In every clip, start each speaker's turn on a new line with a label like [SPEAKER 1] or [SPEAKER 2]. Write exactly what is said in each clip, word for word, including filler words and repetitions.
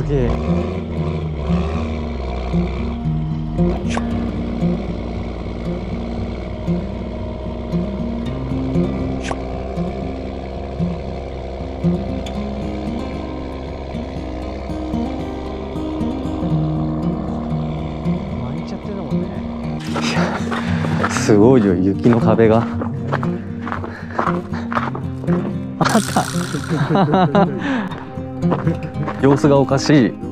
[SPEAKER 1] げえ。巻いちゃってるもんね。すごいよ、雪の壁が。あった様子がおかしい。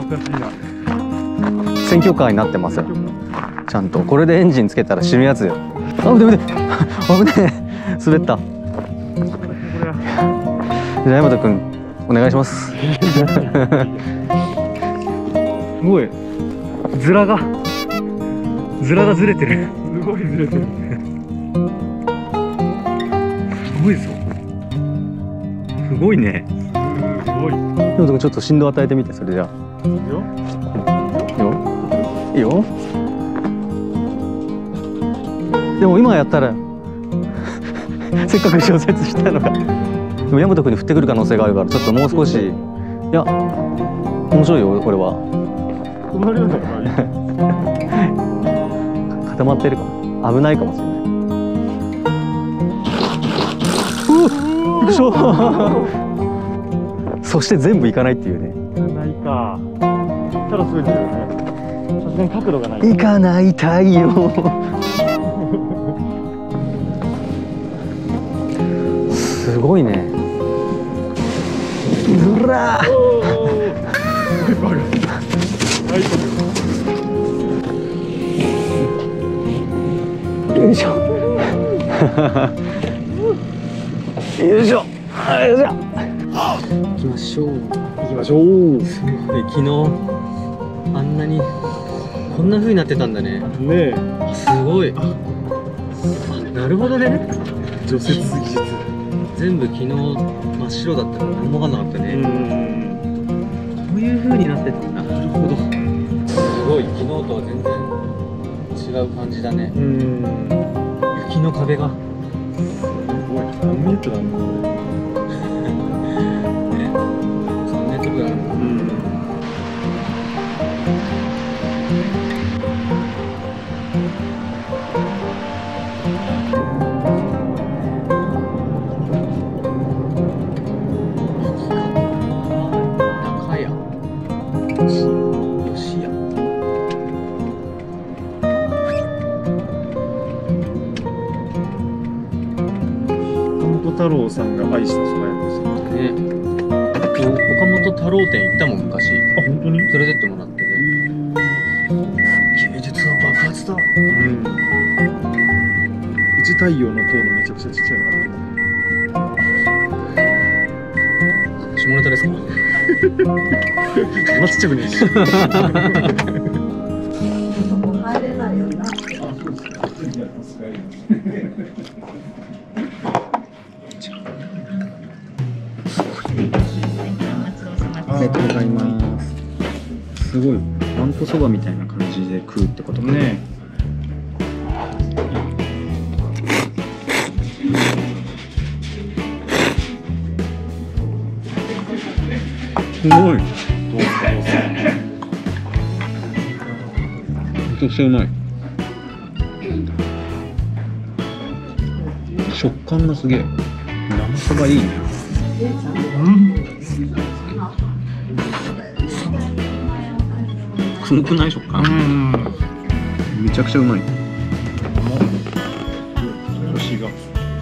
[SPEAKER 1] 選挙カーになってますよ。ちゃんとこれでエンジンつけたら死ぬやつよ。あ、危ね危ね危ねえ、滑った。じゃあ大和くんお願いします。すごいズラがズラがずれてる。
[SPEAKER 2] すごいずれてる。すごいぞ。
[SPEAKER 1] すごいね。
[SPEAKER 2] すごい。
[SPEAKER 1] 大和くんちょっと振動与えてみて。それじゃあ
[SPEAKER 2] いいよ。
[SPEAKER 1] いいよ。でも今やったらせっかく小説したのがでも大和くんに降ってくる可能性があるから、ちょっともう少し。いや面白いよこれは。
[SPEAKER 2] こんな量だから
[SPEAKER 1] 固まってるかも。危ないかもしれない。うっびっくりしたそして全部いかないっていうね。
[SPEAKER 2] ないか。ただすごいんだよね。さすがに角度がない。
[SPEAKER 1] いかない太陽すごいね。うらーよいしょよいしょよいしょ。行きましょう
[SPEAKER 2] 行きましょう。
[SPEAKER 1] すごい、昨日あんなにこんな風になってたんだね。
[SPEAKER 2] ねえ、
[SPEAKER 1] すごい。あ、なるほどね。
[SPEAKER 2] 除雪技術
[SPEAKER 1] 全部昨日真っ白だったから何も分かんなかったね。
[SPEAKER 2] うん、
[SPEAKER 1] こういう風になってたんだ。なるほど。すごい、昨日とは全然違う感じだね。
[SPEAKER 2] うん、
[SPEAKER 1] 雪の壁が
[SPEAKER 2] すごい。何メートルあるのこれ。
[SPEAKER 1] ね、さんメートルぐらいあるんだ。
[SPEAKER 2] うん。太郎さんが愛した蕎麦屋です
[SPEAKER 1] ね。岡本太郎店行ったもん昔。
[SPEAKER 2] あ、本当に
[SPEAKER 1] 連れてってもらってね。芸術は爆発だ。
[SPEAKER 2] うん。うち太陽の塔のめちゃくちゃちっちゃいのがある。
[SPEAKER 1] 下ネタですか？
[SPEAKER 2] そんなちっちゃくねえし。
[SPEAKER 3] 入れないよな。
[SPEAKER 2] ありがとうございます。すごい、わんこそばみたいな感じで食うってことね。すごい。めちゃくちゃうまい。食感がすげえ。生そばいいね。うん。くぬくない食感。うん。めちゃくちゃうまい。腰が。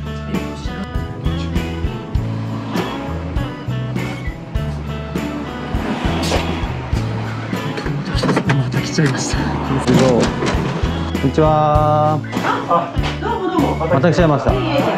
[SPEAKER 2] また来ちゃいました。
[SPEAKER 1] こんにちは。また来ちゃいました。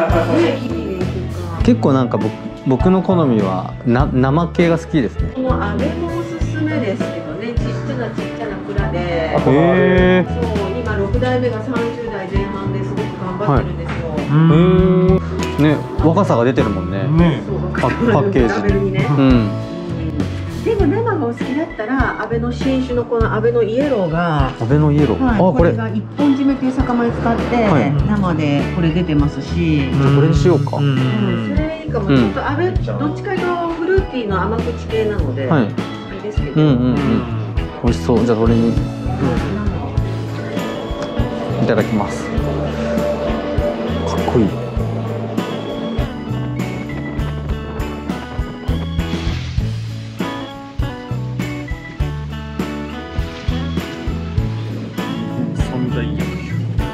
[SPEAKER 1] 結構なんか僕僕の好みはな生系が好きですね。
[SPEAKER 3] この飴もおすすめですけどね、ちっちゃなちっちゃな蔵で。
[SPEAKER 1] へえ。
[SPEAKER 3] そう、今六代目がさんじゅう代前半ですごく頑張ってるんですよ。
[SPEAKER 1] へえ。ね、若さが出てるもんね。
[SPEAKER 2] ね。
[SPEAKER 1] パッケージ。
[SPEAKER 3] ね、
[SPEAKER 1] うん。
[SPEAKER 3] でも生がお好きだったら、安倍の新種のこの安倍のイエローが。
[SPEAKER 1] 安倍のイエロー。
[SPEAKER 3] はい、
[SPEAKER 1] あ、これ。
[SPEAKER 3] これが一本締めという酒米使って、
[SPEAKER 1] はい、
[SPEAKER 3] 生でこれ出てますし。
[SPEAKER 1] じゃあこれにしようか。
[SPEAKER 3] うん、それいいかも。ちょっと安倍、どっちかというとフルーティーの甘口系なので。はい。あれですけど。
[SPEAKER 1] うんうんうん、美味しそう。じゃあそれにいただきます。かっこいい。
[SPEAKER 2] 三大薬局。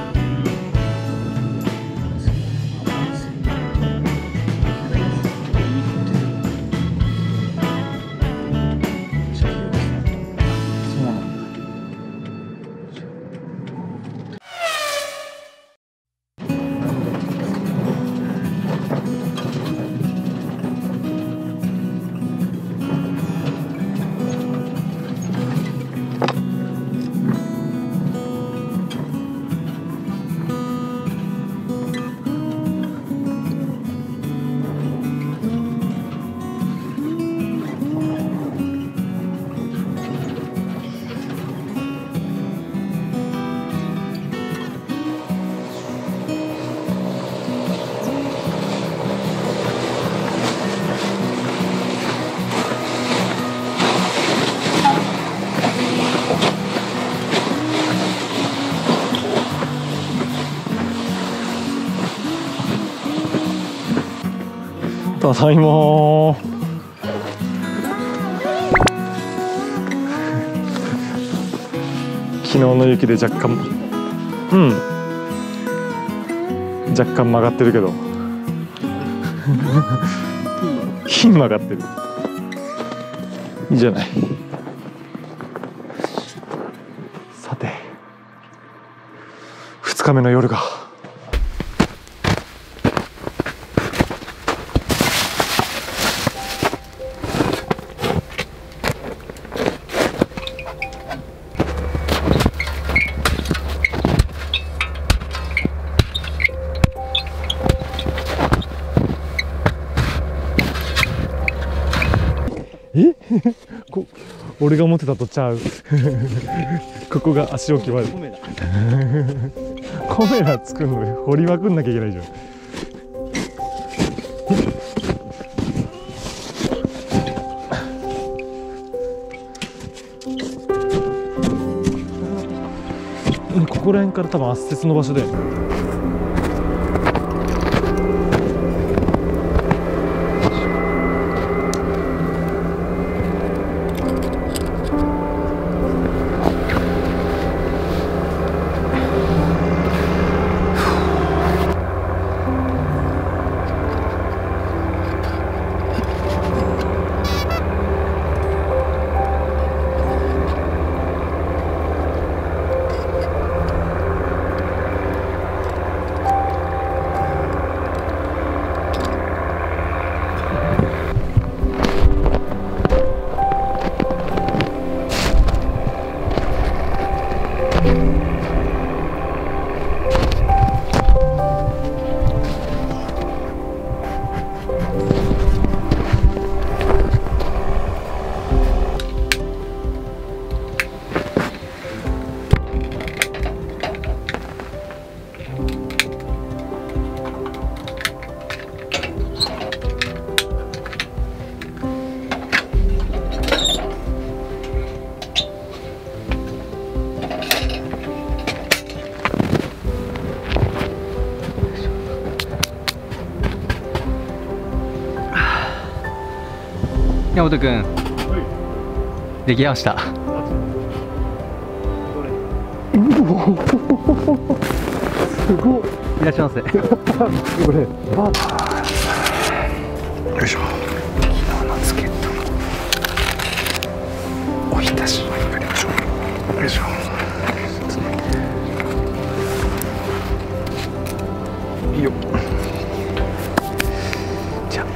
[SPEAKER 4] ただいまー。昨日の雪で若干うん若干曲がってるけどひん曲がってる。いいじゃない。さてふつかめの夜がえこ俺が思ってたとちゃうここが足置き場でコメラ作るので掘りまくんなきゃいけないじゃん。ここら辺から多分圧雪の場所で
[SPEAKER 1] 山本くん、できました。すごい。いらっしゃいませ。これ、よいしょ。昨日のチケットのおひたしをやりましょう。よいしょ。いいよ。じゃあ。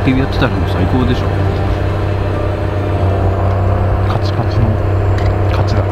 [SPEAKER 2] 焚き火やってたらもう最高でしょ。
[SPEAKER 4] カチカチのカチだ。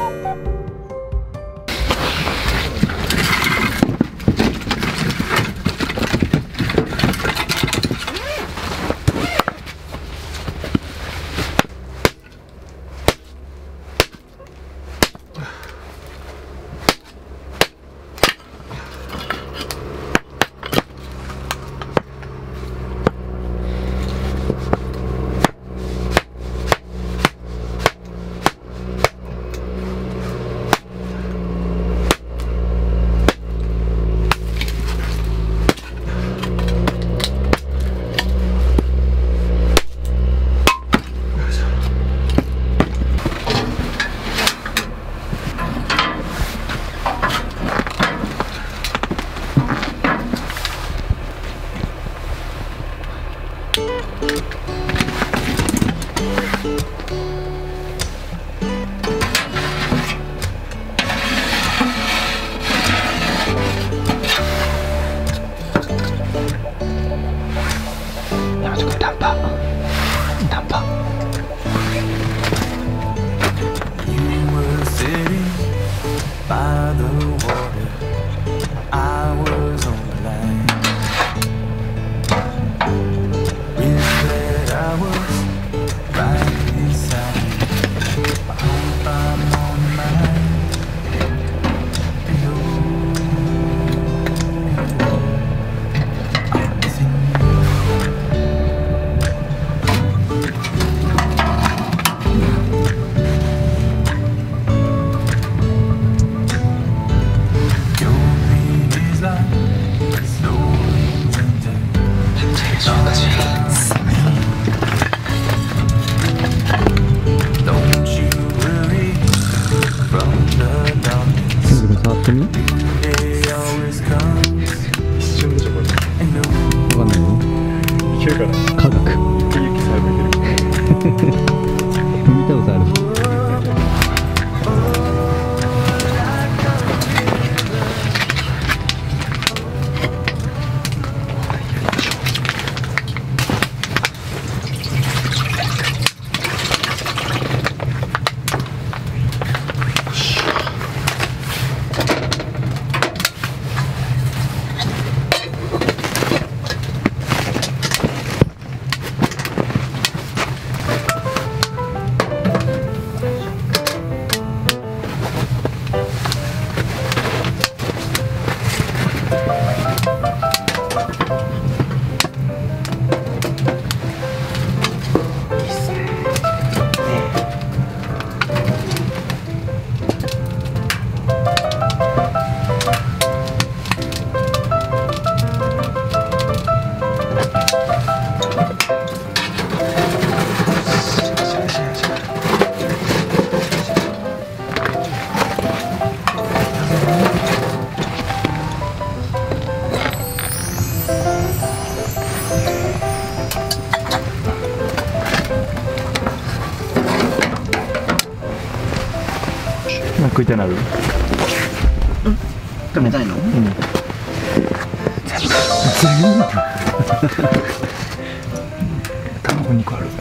[SPEAKER 4] 食いたいなる。
[SPEAKER 2] 食べたいの？うん。
[SPEAKER 4] 全部。卵にこある。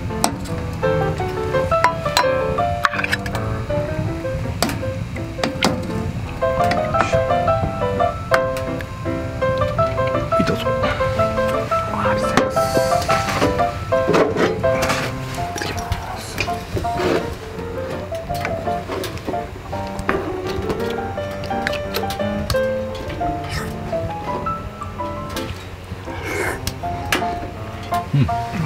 [SPEAKER 4] どうぞ。ありがとうございます。いただきます。うん。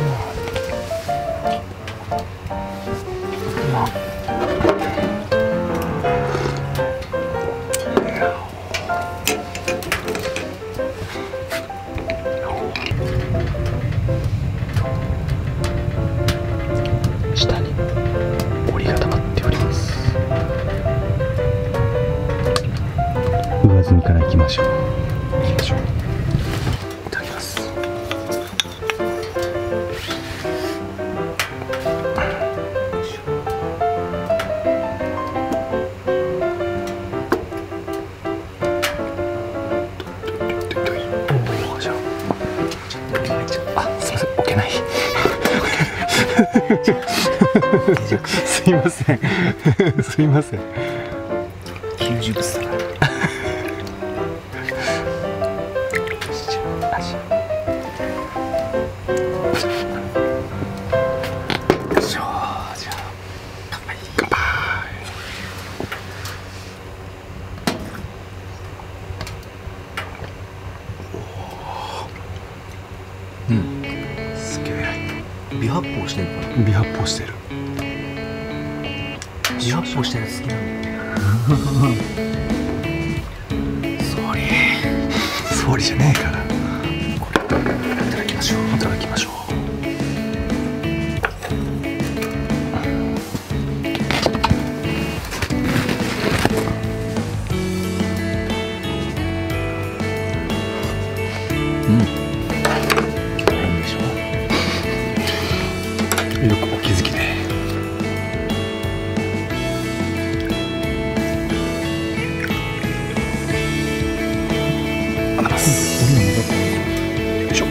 [SPEAKER 4] 下に森が溜まっております。上澄みから行きましょう。行きましょう。いただきます。 すいませんすいません。
[SPEAKER 2] きゅうじゅっさい
[SPEAKER 5] 微発泡してるかな。
[SPEAKER 4] 微発泡してる。
[SPEAKER 5] 微発泡してるやつ好きなんだよね。ソーリー
[SPEAKER 4] ソーリーじゃねえから。
[SPEAKER 5] これいただきましょう。
[SPEAKER 4] いただきましょう。よくお気づきで。あ、ます。俺もだった。よいしょ。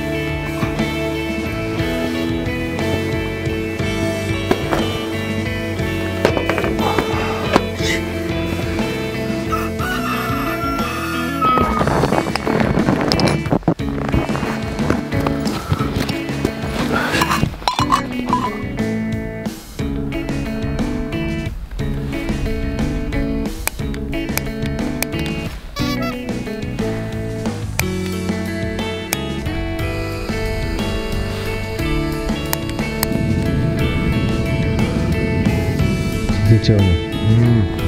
[SPEAKER 2] 出ちゃうの。
[SPEAKER 4] うん。